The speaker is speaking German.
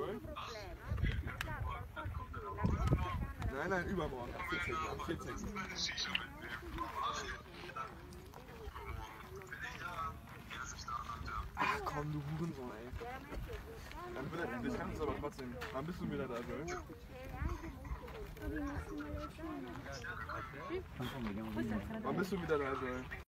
Joel? Nein, übermorgen. 14. Ach komm, du Hurensohn, ey. Wir treffen uns aber trotzdem. Wann bist du wieder da, Joel? Wann bist du wieder da, Joel?